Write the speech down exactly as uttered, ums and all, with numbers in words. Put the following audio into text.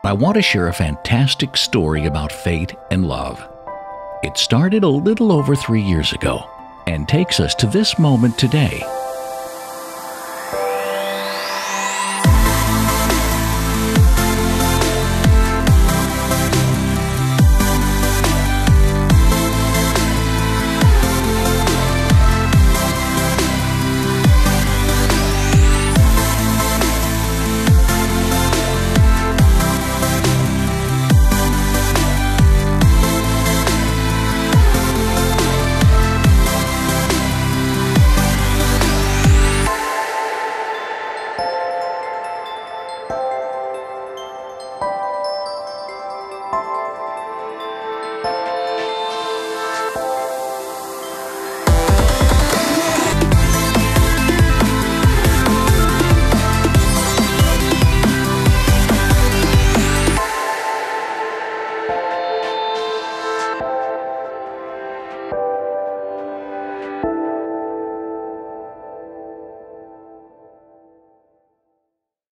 I want to share a fantastic story about fate and love. It started a little over three years ago and takes us to this moment today.